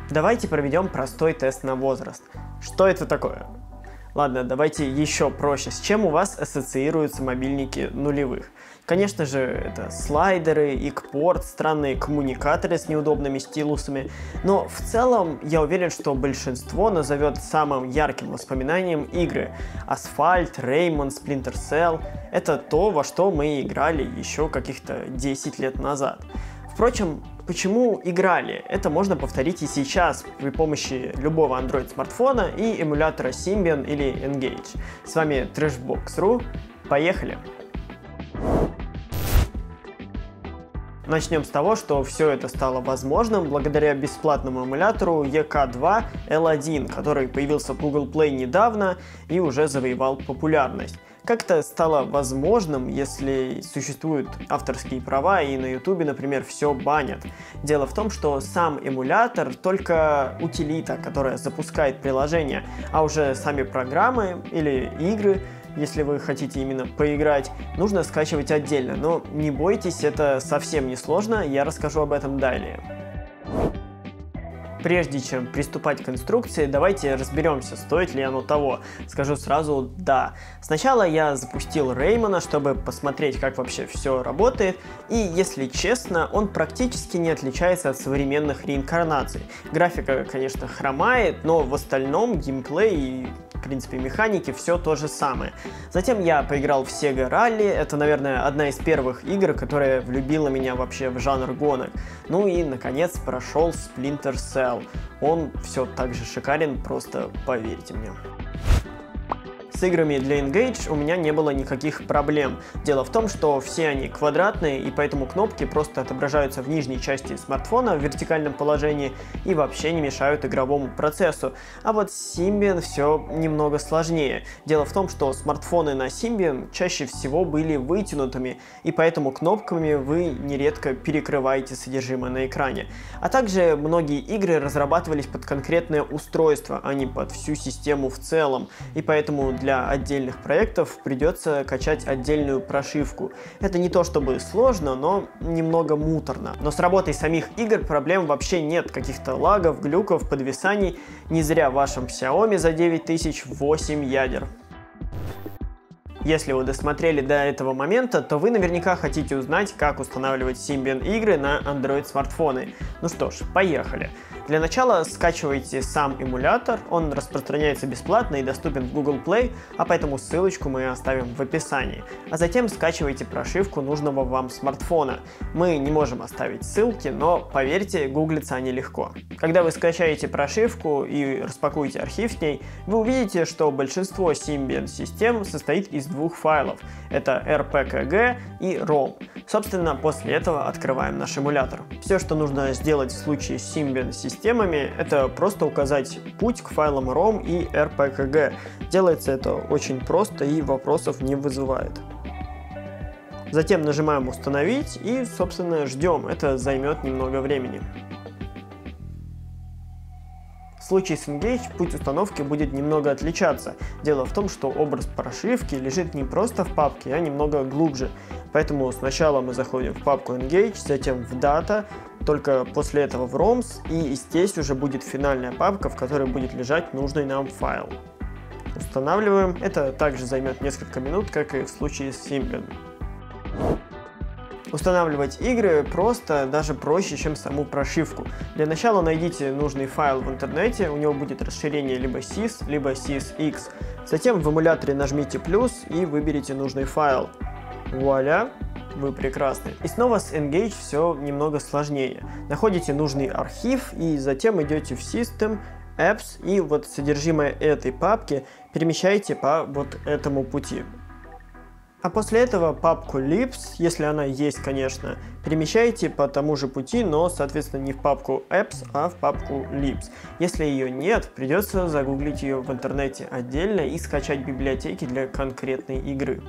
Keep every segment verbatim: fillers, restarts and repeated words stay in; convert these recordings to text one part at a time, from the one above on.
Давайте проведем простой тест на возраст. Что это такое? Ладно, давайте еще проще. С чем у вас ассоциируются мобильники нулевых? Конечно же, это слайдеры, икпорт, странные коммуникаторы с неудобными стилусами, но в целом я уверен, что большинство назовет самым ярким воспоминанием игры. Асфальт, Rayman, Splinter Cell — это то, во что мы играли еще каких-то десять лет назад. Впрочем, почему играли? Это можно повторить и сейчас при помощи любого Android-смартфона и эмулятора Symbian или Engage. С вами Trashbox точка ру. Поехали! Начнем с того, что все это стало возможным благодаря бесплатному эмулятору и кей два эл один, который появился в Google Play недавно и уже завоевал популярность. Как это стало возможным, если существуют авторские права и на YouTube, например, все банят? Дело в том, что сам эмулятор только утилита, которая запускает приложение, а уже сами программы или игры, если вы хотите именно поиграть, нужно скачивать отдельно. Но не бойтесь, это совсем не сложно, я расскажу об этом далее. Прежде чем приступать к инструкции, давайте разберемся, стоит ли оно того. Скажу сразу «да». Сначала я запустил Rayman, чтобы посмотреть, как вообще все работает, и, если честно, он практически не отличается от современных реинкарнаций. Графика, конечно, хромает, но в остальном геймплей и, в принципе, механики все то же самое. Затем я поиграл в Sega Rally, это, наверное, одна из первых игр, которая влюбила меня вообще в жанр гонок. Ну и, наконец, прошел Splinter Cell. Он все так же шикарен, просто поверьте мне. С играми для Engage у меня не было никаких проблем. Дело в том, что все они квадратные, и поэтому кнопки просто отображаются в нижней части смартфона в вертикальном положении и вообще не мешают игровому процессу. А вот с Symbian все немного сложнее. Дело в том, что смартфоны на Symbian чаще всего были вытянутыми, и поэтому кнопками вы нередко перекрываете содержимое на экране. А также многие игры разрабатывались под конкретное устройство, а не под всю систему в целом, и поэтому для Для отдельных проектов придется качать отдельную прошивку. Это не то чтобы сложно, но немного муторно. Но с работой самих игр проблем вообще нет, каких-то лагов, глюков, подвисаний. Не зря в вашем Xiaomi за девять тысяч восемь ядер. Если вы досмотрели до этого момента, то вы наверняка хотите узнать, как устанавливать Symbian игры на Android-смартфоны. Ну что ж, поехали. Для начала скачивайте сам эмулятор, он распространяется бесплатно и доступен в Google Play, а поэтому ссылочку мы оставим в описании. А затем скачивайте прошивку нужного вам смартфона. Мы не можем оставить ссылки, но поверьте, гуглятся они легко. Когда вы скачаете прошивку и распакуете архив с ней, вы увидите, что большинство Symbian систем состоит из двух файлов. Это эр пи кей джи и ром. Собственно, после этого открываем наш эмулятор. Все, что нужно сделать в случае с Symbian системами, это просто указать путь к файлам ром и эр пи кей джи. Делается это очень просто и вопросов не вызывает. Затем нажимаем «Установить» и, собственно, ждем. Это займет немного времени. В случае с Engage путь установки будет немного отличаться. Дело в том, что образ прошивки лежит не просто в папке, а немного глубже. Поэтому сначала мы заходим в папку Engage, затем в Data, только после этого в ROMs, и здесь уже будет финальная папка, в которой будет лежать нужный нам файл. Устанавливаем. Это также займет несколько минут, как и в случае с Symbian. Устанавливать игры просто, даже проще, чем саму прошивку. Для начала найдите нужный файл в интернете, у него будет расширение либо сис, либо сис-X. Затем в эмуляторе нажмите плюс и выберите нужный файл. Вуаля! Вы прекрасны. И снова с Engage все немного сложнее. Находите нужный архив и затем идете в System, Apps, и вот содержимое этой папки перемещаете по вот этому пути. А после этого папку libs, если она есть, конечно, перемещаете по тому же пути, но, соответственно, не в папку apps, а в папку libs. Если ее нет, придется загуглить ее в интернете отдельно и скачать библиотеки для конкретной игры.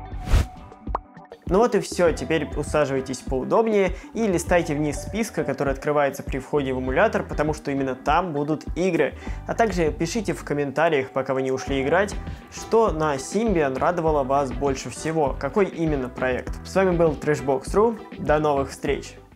Ну вот и все, теперь усаживайтесь поудобнее и листайте вниз списка, который открывается при входе в эмулятор, потому что именно там будут игры. А также пишите в комментариях, пока вы не ушли играть, что на Symbian радовало вас больше всего, какой именно проект. С вами был Trashbox точка ру, до новых встреч!